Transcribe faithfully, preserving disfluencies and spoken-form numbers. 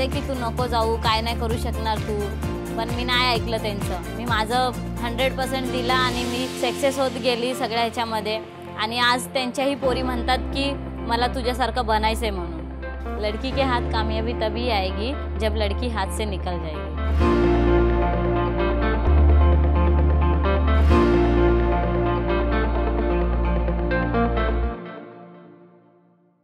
होते की तू नको जाऊ, काय नाही करू शकणार तू, पण मी नाही ऐकलं त्यांचं। मी माझं हंड्रेड पर्सेंट दिला आणि मी सक्सेस होत गेली सगळ्या ह्याच्यामध्ये। आणि आज त्यांच्याही पोरी म्हणतात की मला तुझ्यासारखं बनायचंय म्हणून। लड़की के हाथ कामयाबी तभी आएगी जब लड़की हाथ से निकल जाएगी।